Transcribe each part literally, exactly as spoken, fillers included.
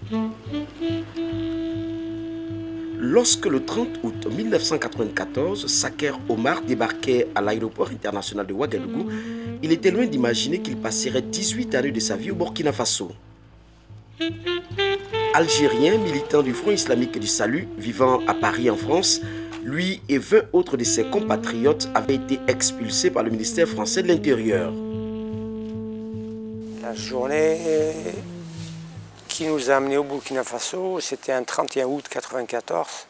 Lorsque le trente août mille neuf cent quatre-vingt-quatorze, Saker Omar débarquait à l'aéroport international de Ouagadougou, il était loin d'imaginer qu'il passerait dix-huit années de sa vie au Burkina Faso. Algérien, militant du Front islamique du Salut, vivant à Paris en France, lui et vingt autres de ses compatriotes avaient été expulsés par le ministère français de l'Intérieur. La journée qui nous a amenés au Burkina Faso, c'était un trente et un août mille neuf cent quatre-vingt-quatorze.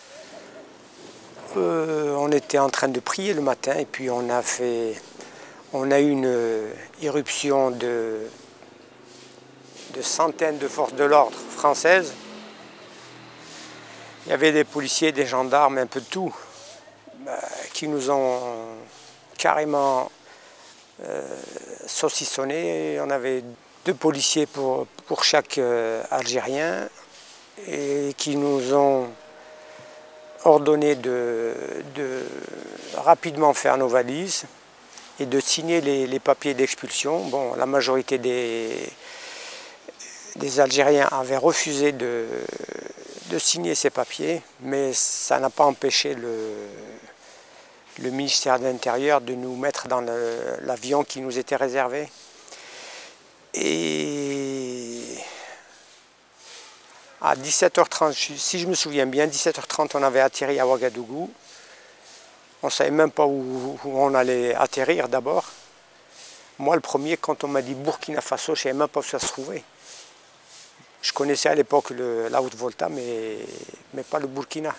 Euh, on était en train de prier le matin et puis on a fait, on a eu une irruption de, de centaines de forces de l'ordre françaises. Il y avait des policiers, des gendarmes, un peu de tout, bah, qui nous ont carrément euh, saucissonnés. On avait deux policiers pour, pour chaque euh, Algérien et qui nous ont ordonné de, de rapidement faire nos valises et de signer les, les papiers d'expulsion. Bon, la majorité des, des Algériens avaient refusé de, de signer ces papiers, mais ça n'a pas empêché le, le ministère de l'Intérieur de nous mettre dans l'avion qui nous était réservé. Et à dix-sept heures trente, si je me souviens bien, dix-sept heures trente, on avait atterri à Ouagadougou. On ne savait même pas où, où on allait atterrir d'abord. Moi, le premier, quand on m'a dit Burkina Faso, je ne savais même pas où ça se trouvait. Je connaissais à l'époque la Haute-Volta, mais, mais pas le Burkina.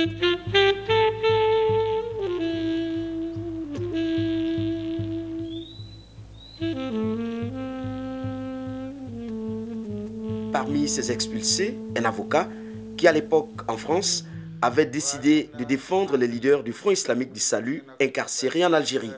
Parmi ces expulsés, un avocat qui, à l'époque en France, avait décidé de défendre les leaders du Front islamique du Salut incarcérés en Algérie.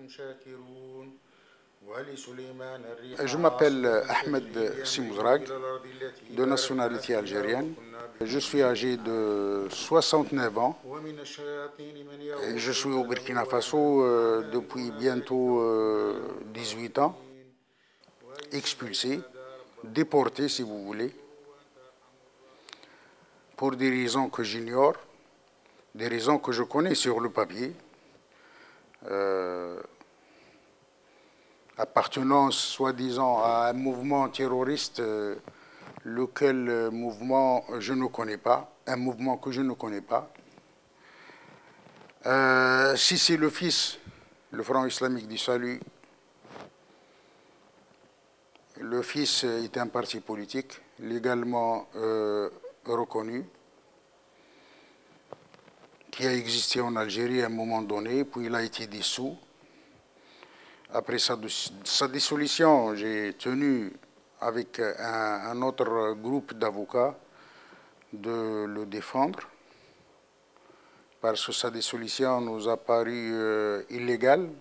Je m'appelle Ahmed Simouzrag, de nationalité algérienne. Je suis âgé de soixante-neuf ans et je suis au Burkina Faso euh, depuis bientôt euh, dix-huit ans, expulsé, déporté si vous voulez, pour des raisons que j'ignore, des raisons que je connais sur le papier. Euh, appartenance soi-disant à un mouvement terroriste, euh, lequel euh, mouvement je ne connais pas, un mouvement que je ne connais pas. Euh, si c'est le fils, le Front islamique du Salut, le fils est un parti politique légalement euh, reconnu, qui a existé en Algérie à un moment donné, puis il a été dissous. Après sa, sa dissolution, j'ai tenu avec un, un autre groupe d'avocats de le défendre parce que sa dissolution nous a paru euh, illégale.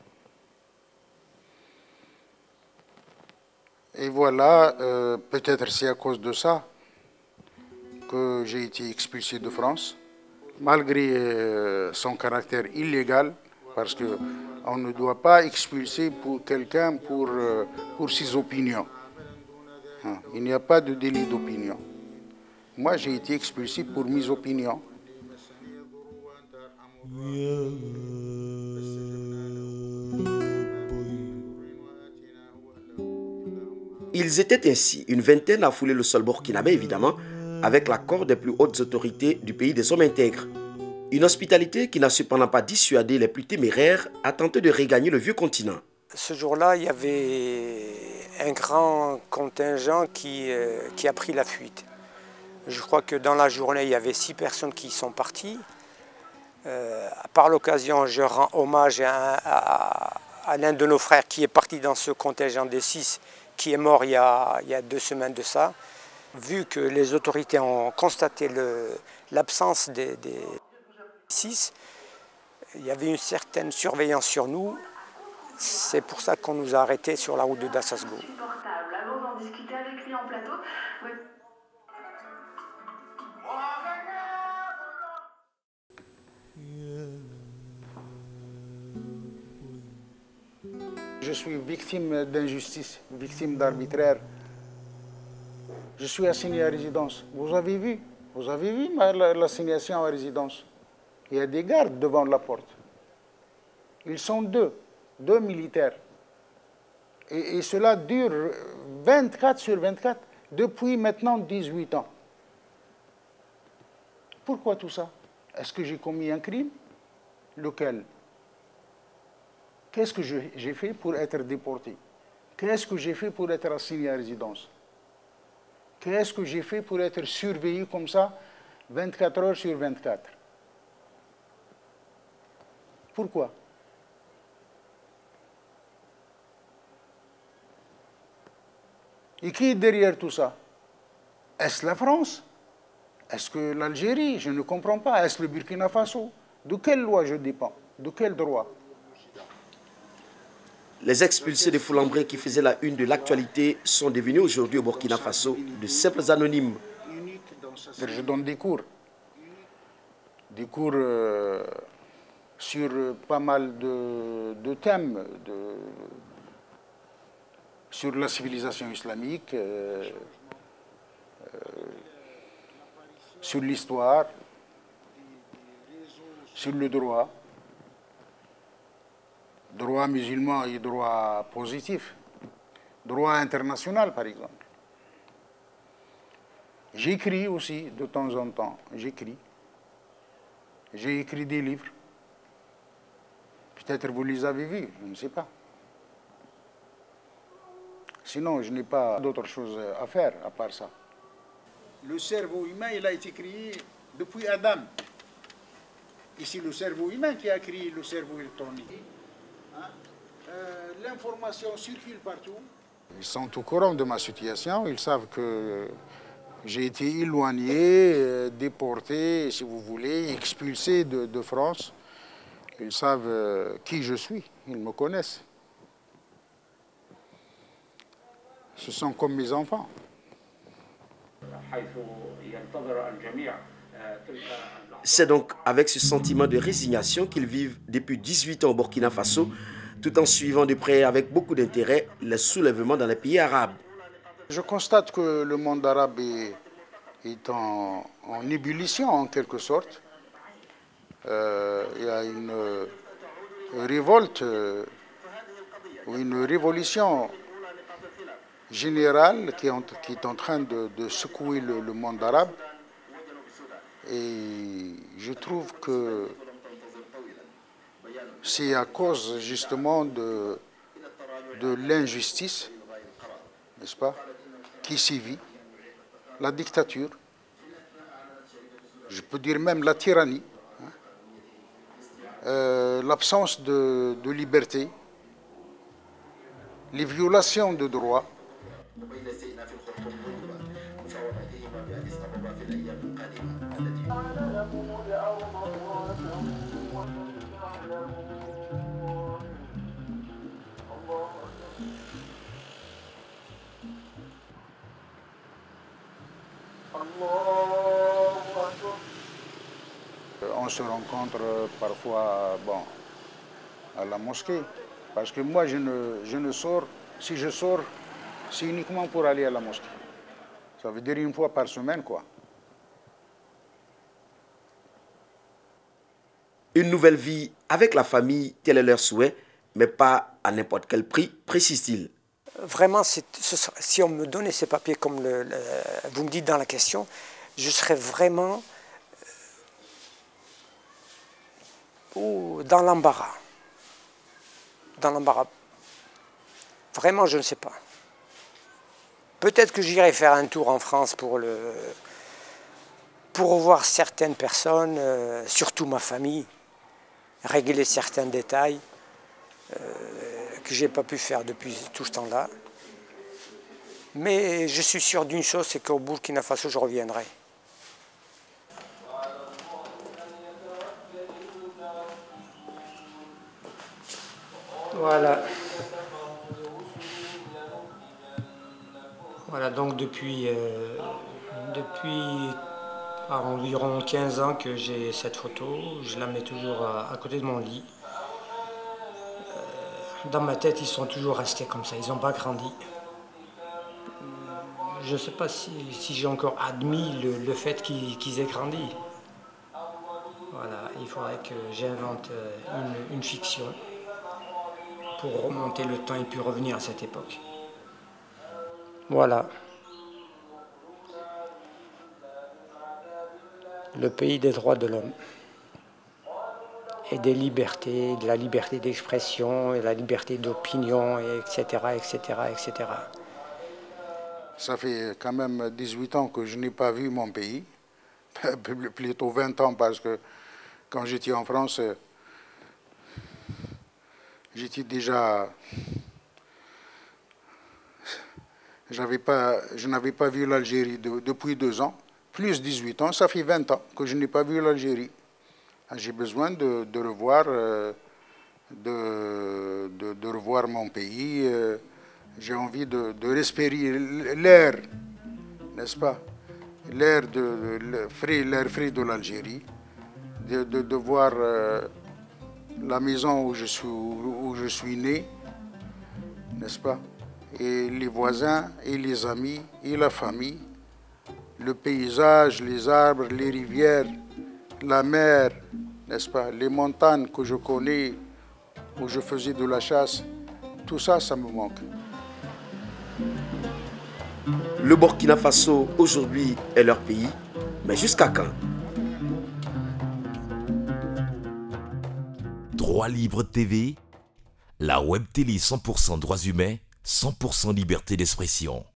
Et voilà, euh, peut-être c'est à cause de ça que j'ai été expulsé de France, malgré euh, son caractère illégal, parce que on ne doit pas expulser pour quelqu'un pour, euh, pour ses opinions. Hein. Il n'y a pas de délit d'opinion. Moi, j'ai été expulsé pour mes opinions. Ils étaient ainsi une vingtaine à fouler le sol burkinabé, évidemment, avec l'accord des plus hautes autorités du pays des hommes intègres. Une hospitalité qui n'a cependant pas dissuadé les plus téméraires à tenter de regagner le vieux continent. Ce jour-là, il y avait un grand contingent qui, euh, qui a pris la fuite. Je crois que dans la journée, il y avait six personnes qui sont parties. Euh, par l'occasion, je rends hommage à, à, à l'un de nos frères qui est parti dans ce contingent des six, qui est mort il y a, il y a deux semaines de ça. Vu que les autorités ont constaté l'absence des, des six, il y avait une certaine surveillance sur nous. C'est pour ça qu'on nous a arrêtés sur la route de Dassasgo. Allons en discuter avec lui en plateau. Oui. Je suis victime d'injustice, victime d'arbitraire. Je suis assigné à résidence. Vous avez vu? Vous avez vu l'assignation à résidence? Il y a des gardes devant la porte. Ils sont deux, deux militaires. Et, et cela dure vingt-quatre sur vingt-quatre, depuis maintenant dix-huit ans. Pourquoi tout ça? Est-ce que j'ai commis un crime? Lequel? Qu'est-ce que j'ai fait pour être déporté? Qu'est-ce que j'ai fait pour être assigné à résidence? Qu'est-ce que j'ai fait pour être surveillé comme ça, vingt-quatre heures sur vingt-quatre? Pourquoi? Et qui est derrière tout ça? Est-ce la France? Est-ce que l'Algérie? Je ne comprends pas. Est-ce le Burkina Faso? De quelle loi je dépends? De quel droit? Les expulsés de Foulambrin qui faisaient la une de l'actualité sont devenus aujourd'hui au Burkina Faso de simples anonymes. Je donne des cours. Des cours euh, sur pas mal de, de thèmes, de, sur la civilisation islamique, euh, euh, sur l'histoire, sur le droit. Droit musulman et droit positif, droit international par exemple. J'écris aussi de temps en temps, j'écris. J'ai écrit des livres. Peut-être vous les avez vus, je ne sais pas. Sinon, je n'ai pas d'autre chose à faire à part ça. Le cerveau humain, il a été créé depuis Adam. Et c'est le cerveau humain qui a créé le cerveau électronique. Euh, L'information circule partout. Ils sont au courant de ma situation, ils savent que j'ai été éloigné, euh, déporté, si vous voulez, expulsé de, de France. Ils savent euh, qui je suis, ils me connaissent. Ce sont comme mes enfants. C'est donc avec ce sentiment de résignation qu'ils vivent depuis dix-huit ans au Burkina Faso, tout en suivant de près avec beaucoup d'intérêt les soulèvements dans les pays arabes. Je constate que le monde arabe est, est en, en ébullition en quelque sorte. Euh, il y a une, une révolte euh, ou une révolution générale qui est en, qui est en train de, de secouer le, le monde arabe. Et je trouve que c'est à cause justement de, de l'injustice, n'est-ce pas, qui sévit, la dictature, je peux dire même la tyrannie, hein, euh, l'absence de, de liberté, les violations de droits. On se rencontre parfois bon, à la mosquée, parce que moi je ne, je ne sors, si je sors, c'est uniquement pour aller à la mosquée. Ça veut dire une fois par semaine, quoi. Une nouvelle vie avec la famille, tel est leur souhait, mais pas à n'importe quel prix, précise-t-il. Vraiment, si on me donnait ces papiers comme le, le, vous me dites dans la question, je serais vraiment euh, dans l'embarras. Dans l'embarras. Vraiment, je ne sais pas. Peut-être que j'irai faire un tour en France pour, le, pour revoir certaines personnes, euh, surtout ma famille, régler certains détails euh, que je n'ai pas pu faire depuis tout ce temps-là. Mais je suis sûr d'une chose, c'est qu'au Burkina Faso, je reviendrai. Voilà. Voilà, donc depuis, euh, depuis environ quinze ans que j'ai cette photo, je la mets toujours à, à côté de mon lit. Euh, dans ma tête, ils sont toujours restés comme ça, ils n'ont pas grandi. je ne sais pas si, si j'ai encore admis le, le fait qu'ils qu'ils aient grandi. Voilà, il faudrait que j'invente une, une fiction pour remonter le temps et puis revenir à cette époque. Voilà. Le pays des droits de l'homme. Et des libertés, de la liberté d'expression, et la liberté d'opinion, et etc., etc., et cetera. Ça fait quand même dix-huit ans que je n'ai pas vu mon pays, plutôt vingt ans parce que quand j'étais en France, j'étais déjà... J'avais pas, je n'avais pas vu l'Algérie de, depuis deux ans, plus dix-huit ans, ça fait vingt ans que je n'ai pas vu l'Algérie. J'ai besoin de, de revoir, euh, de, de, de revoir mon pays. Euh, J'ai envie de, de respirer l'air, n'est-ce pas? L'air de, de, frais, l'air frais de l'Algérie, de, de, de voir euh, la maison où je suis, où je suis né, n'est-ce pas? Et les voisins, et les amis, et la famille, le paysage, les arbres, les rivières, la mer, n'est-ce pas? Les montagnes que je connais, où je faisais de la chasse, tout ça, ça me manque. Le Burkina Faso, aujourd'hui, est leur pays, mais jusqu'à quand? Droit Libre T V, la web télé cent pour cent droits humains, cent pour cent liberté d'expression.